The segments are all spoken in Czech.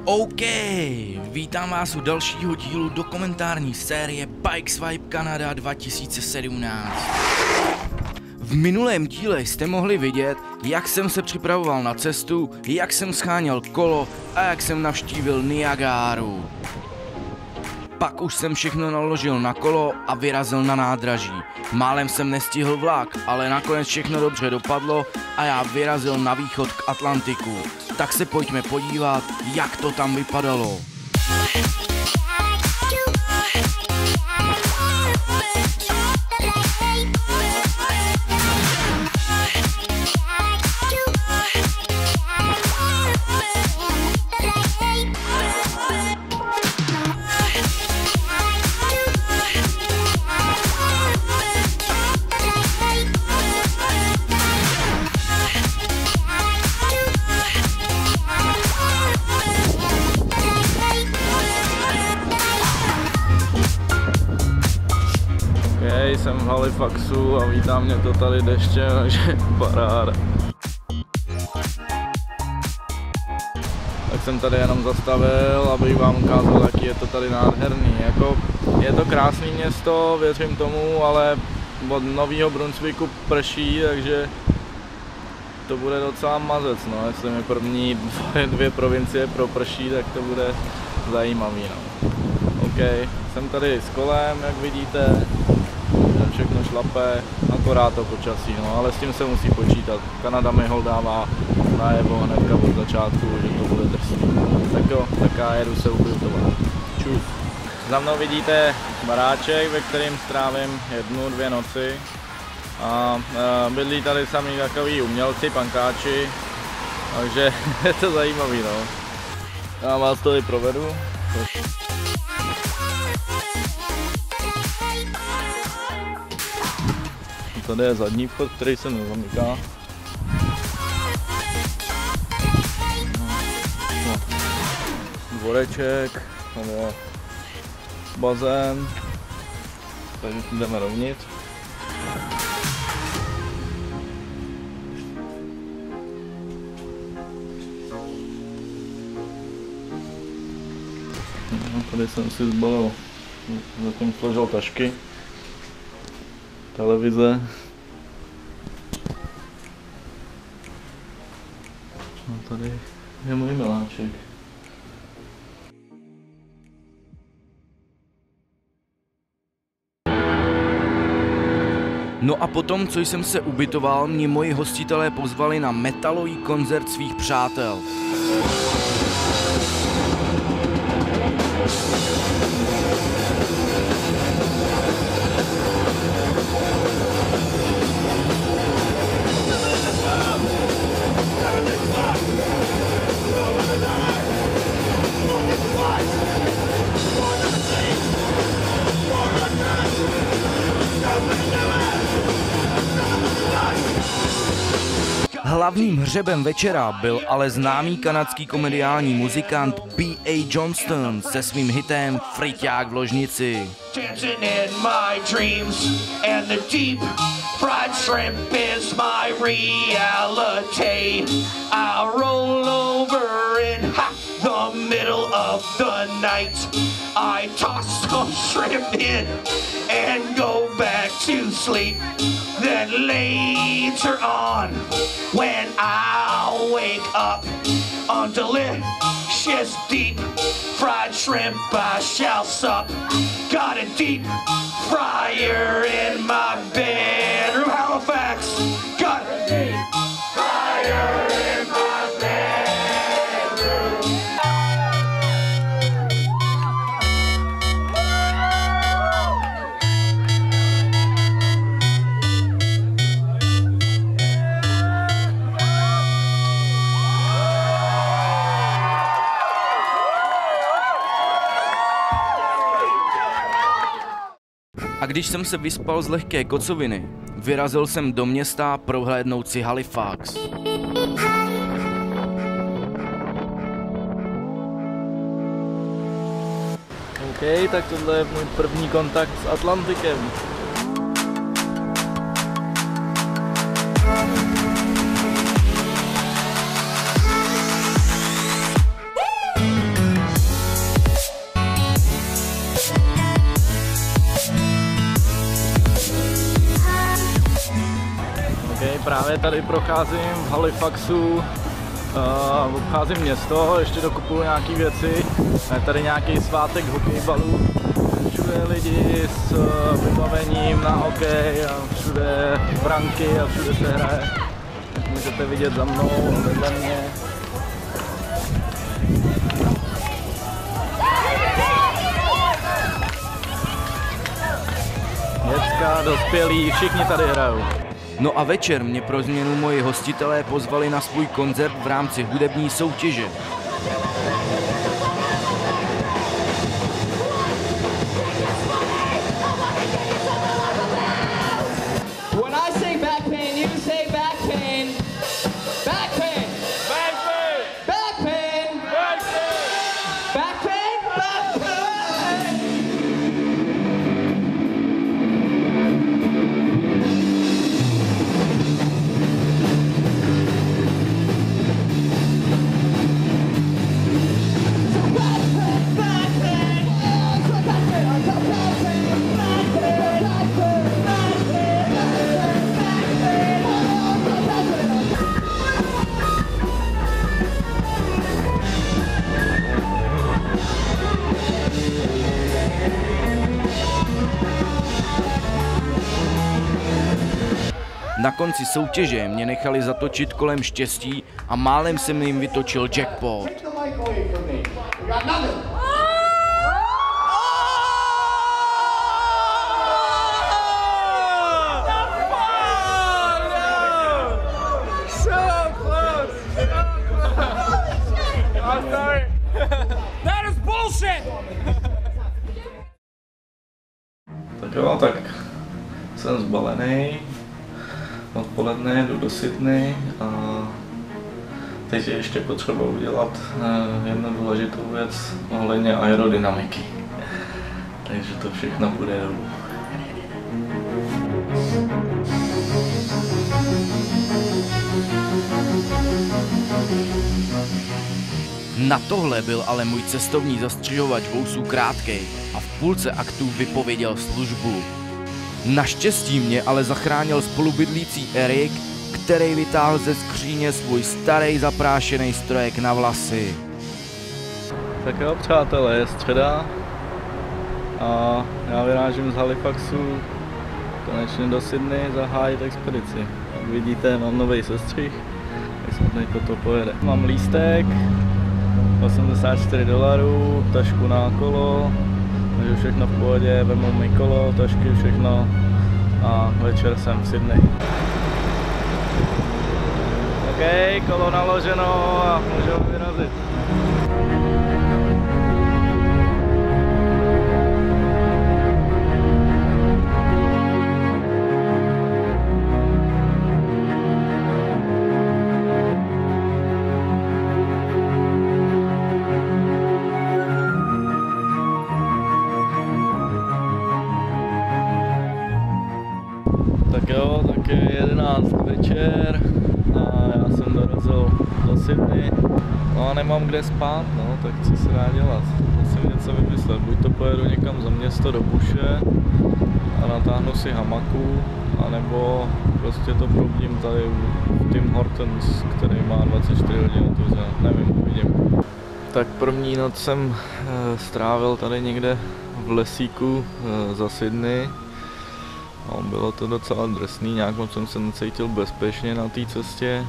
OK, vítám vás u dalšího dílu dokumentární série Bike Swipe Canada 2017. V minulém díle jste mohli vidět, jak jsem se připravoval na cestu, jak jsem scháněl kolo a jak jsem navštívil Niagáru. Pak už jsem všechno naložil na kolo a vyrazil na nádraží. Málem jsem nestihl vlak, ale nakonec všechno dobře dopadlo a já vyrazil na východ k Atlantiku. Tak se pojďme podívat, jak to tam vypadalo. Jsem v Halifaxu a vítá mě to tady deště, takže paráda. Tak jsem tady jenom zastavil, abych vám ukázal, jaký je to tady nádherný. Jako, je to krásné město, věřím tomu, ale od Nového Brunswicku prší, takže to bude docela mazec, no. Jestli mi první dvě provincie proprší, tak to bude zajímavý, no. OK, jsem tady s kolem, jak vidíte. Všechno šlape, akorát to počasí, no, ale s tím se musí počítat. Kanada mi hol dává najevo hnedka od začátku, že to bude drsný. Tak jo, tak já jedu se ubytovat. Čus. Za mnou vidíte baráček, ve kterým strávím 1-2 noci. A bydlí tady sami takový umělci, pankáči, takže je to zajímavý, no. Já vás tady provedu. Tady je zadní vchod, který se nezamyká. No. Dvoreček, nebo bazén. Takže jdeme dovnitř. No, tady jsem si zbalil, zatím složil tašky. Televize. No, tady je můj miláček. No a potom, co jsem se ubytoval, mě moji hostitelé pozvali na metalový koncert svých přátel. Hlavním hřebem večera byl ale známý kanadský komediální muzikant B.A. Johnston se svým hitem Friťák v ložnici. I toss some shrimp in and go back to sleep. Then later on, when I'll wake up on delicious deep fried shrimp, I shall sup. Got a deep fryer in my bedroom, Halifax. Got a deep fryer in my bedroom. A když jsem se vyspal z lehké kocoviny, vyrazil jsem do města prohlédnout si Halifax. OK, tak tohle je můj první kontakt s Atlantikem. právě tady procházím v Halifaxu, obcházím město, ještě dokupuju nějaké věci. Je tady nějaký svátek hokejbalů, všude lidi s vybavením na hokej a všude branky a všude se hraje. Můžete vidět za mnou, vedle mě. Děcka, dospělí, všichni tady hrajou. No a večer mě pro změnu moji hostitelé pozvali na svůj koncert v rámci hudební soutěže. When I say back pain, you say back pain. Back pain. Back pain. Back pain. Back pain. Back pain. Back pain. Na konci soutěže mě nechali zatočit kolem štěstí a málem jsem jim vytočil jackpot. Tak jo, tak jsem zbalený. Odpoledne jdu do Sydney a teď je ještě potřeba udělat jednu důležitou věc ohledně aerodynamiky. Takže to všechno bude dolů. Na tohle byl ale můj cestovní zastřižovač vousů krátkej a v půlce aktu vypověděl službu. Naštěstí mě ale zachránil spolubydlící Erik, který vytáhl ze skříně svůj starý zaprášený strojek na vlasy. Tak jo, přátelé, je středa a já vyrážím z Halifaxu konečně do Sydney zahájit expedici. Jak vidíte, mám nový sestřih, tak se teď toto pojede. Mám lístek, $84, tašku na kolo, takže všechno v pohodě, vemu mi kolo, tašky, všechno a večer jsem v Sydney. OK, kolo naloženo a můžeme vyrazit. Tak jo, tak je 11 večer a já jsem dorazil do Sydney. No a nemám kde spát, no, tak co se dá dělat? Musím něco vymyslet, buď to pojedu někam za město do buše a natáhnu si hamaku, anebo prostě to probudím tady v Tim Hortons, který má 24 hodin tuze, nevím, uvidím. Tak první noc jsem strávil tady někde v lesíku za Sydney. No, bylo to docela drsný, nějak moc jsem se necítil bezpečně na té cestě,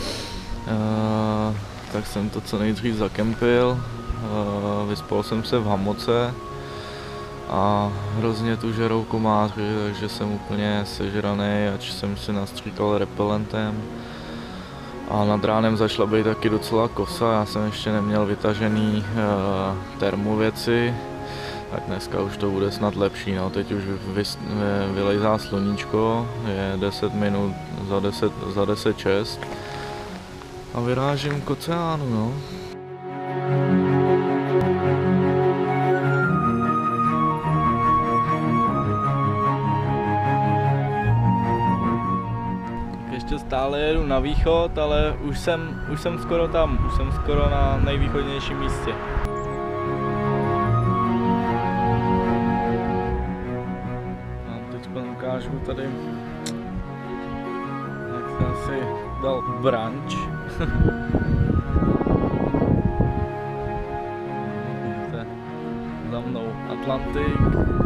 tak jsem to co nejdřív zakempil, vyspal jsem se v hamoce a hrozně tu žerou komáři, takže jsem úplně sežraný, ač jsem si nastříkal repelentem a nad ránem začala být taky docela kosa, já jsem ještě neměl vytažený termověci. Tak dneska už to bude snad lepší, no. Teď už vylejzá sluníčko, je 10 minut za 10:06 a vyrážím k oceánu, no. Ještě stále jedu na východ, ale už jsem skoro tam, už jsem skoro na nejvýchodnějším místě. Ukážu tady, jak Jsem si dal brunch. Vidíte za mnou Atlantik.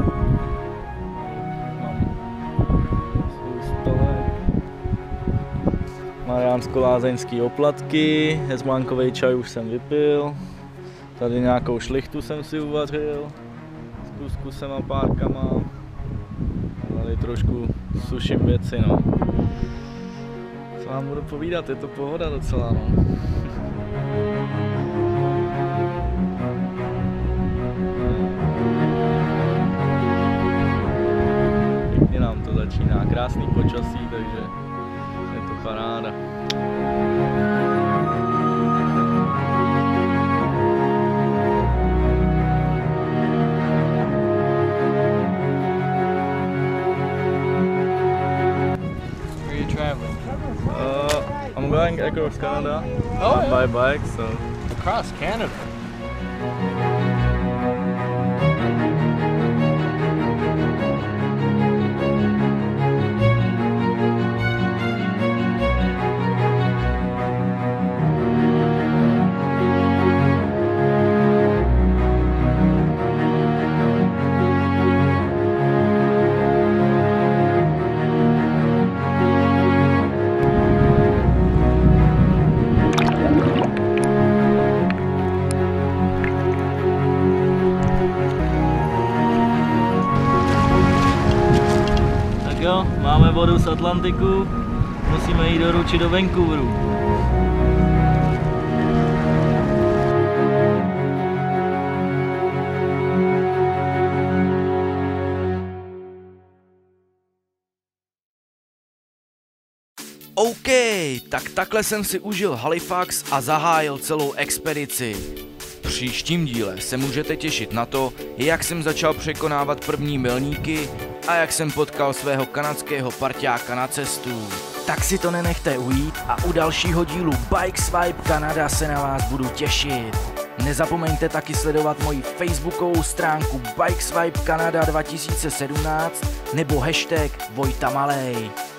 Mám svůj stolek. Mariánsko-lázeňský oplatky, hezmánkovej čaj už jsem vypil. Tady nějakou šlichtu jsem si uvařil. S kuskusem a párkama. Tady trošku suším věci, no. Co vám budu povídat, je to pohoda docela, no. Pěkně nám to začíná, krásný počasí, takže je to paráda. I'm going across Canada by bike, so Across Canada. Jo, máme vodu z Atlantiku, musíme jít doručit do Vancouveru. OK, tak takhle jsem si užil Halifax a zahájil celou expedici. V příštím díle se můžete těšit na to, jak jsem začal překonávat první milníky a jak jsem potkal svého kanadského parťáka na cestu. Tak si to nenechte ujít a u dalšího dílu Bike Swipe Canada se na vás budu těšit. Nezapomeňte taky sledovat moji facebookovou stránku Bike Swipe Canada 2017 nebo hashtag Vojta Malej.